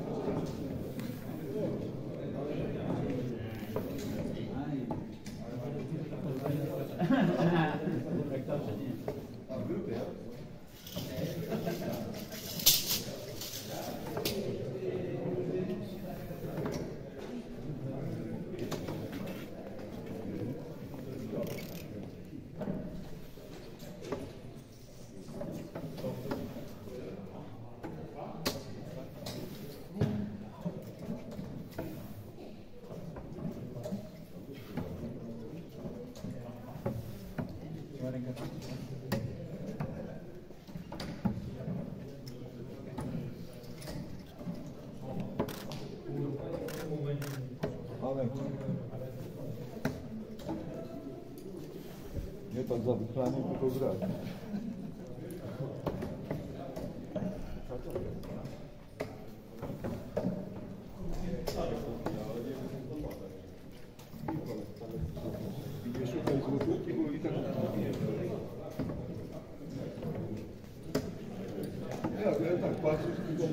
Nie tak za wychlaniem, tylko grać. Nie szukaj złotówki, bo i tak ja tak patrzę, tylko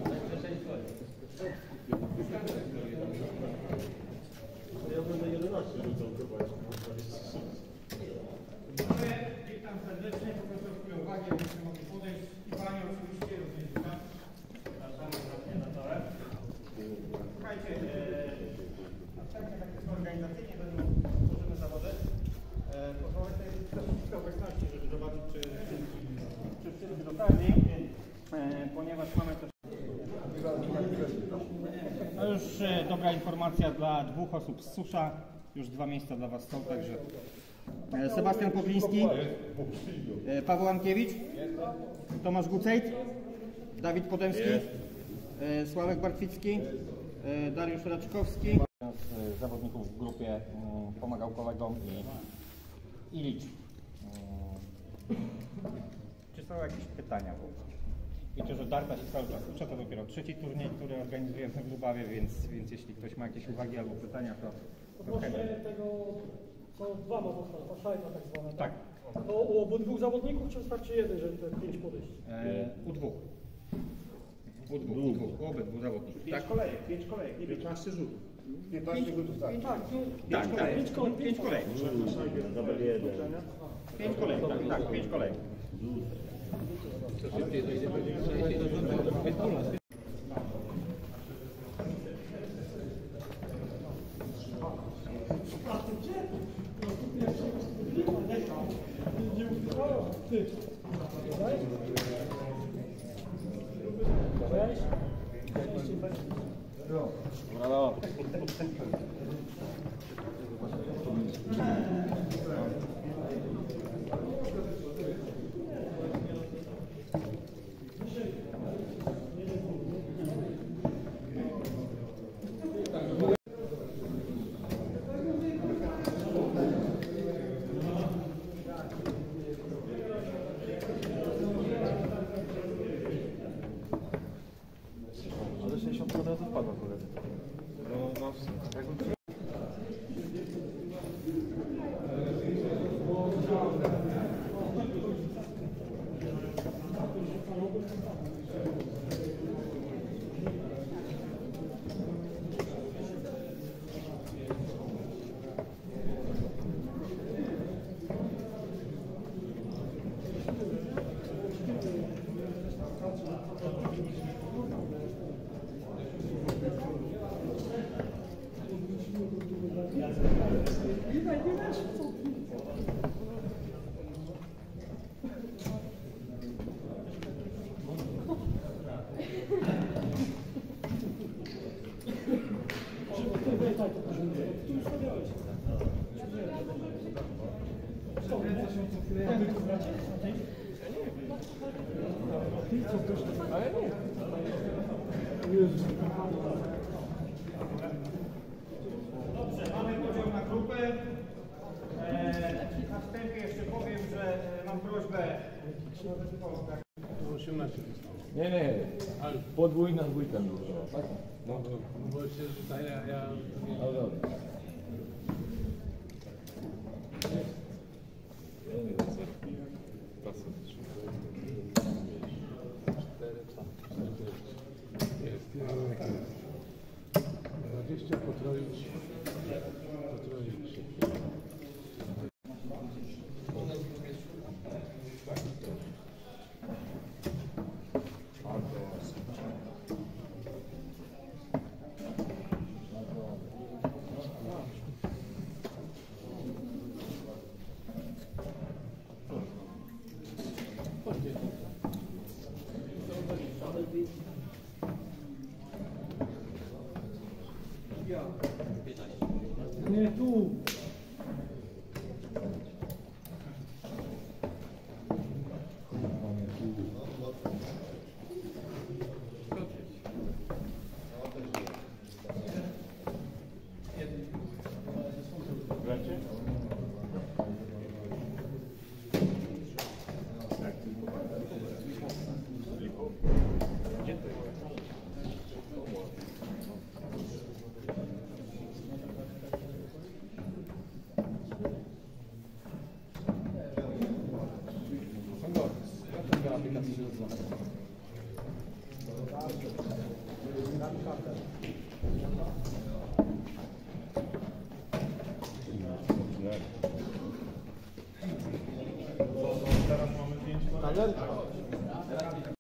ja będę 11 rzucał chyba. Witam serdecznie, proszę o uwagę, jeśli mogę podejść i Panie oczywiście również witam. Zapraszamy na dole. Słuchajcie, następnie tak organizacyjnie tworzymy zawody. Pozwolę sobie troszeczkę obecności, żeby zobaczyć, czy wszyscy dotarli, ponieważ mamy też... No już dobra informacja dla 2 osób z Susza. Już 2 miejsca dla Was są, także... Sebastian Popliński, Paweł Ankiewicz, Tomasz Gucejt, Dawid Podemski, Sławek Bartwicki, Dariusz Raczkowski. Jeden z zawodników w grupie pomagał kolegom i liczył. Czy są jakieś pytania? Wiecie, że Darta się cały czas uczy, to dopiero 3. turniej, który organizujemy w Lubawie, więc jeśli ktoś ma jakieś uwagi albo pytania, to Odnośnie tego są 2 motocykle, ta szajba tak zwana. tak. To u obydwu zawodników, czy wystarczy jeden, że te 5 podejść? U dwóch. U obydwu zawodników. 5 kolejek, nie 15 rzutów. 15 rzutów, tak. Tak, 5 kolejek. 5 kolejek, tak, 5 kolejek. Brawo. Ale 60 od razu wpadła koledzy. No, ale nie. Dobrze, mamy podział na grupy. Na wstępie jeszcze powiem, że mam prośbę. 18. Nie. Podwójna dwójka była. Tak? No. Bo się rzuca, ja... No dobra. Możecie potroić. Nie tu. Gracie? Gdzie to jest? Teraz mamy 5 Talerka.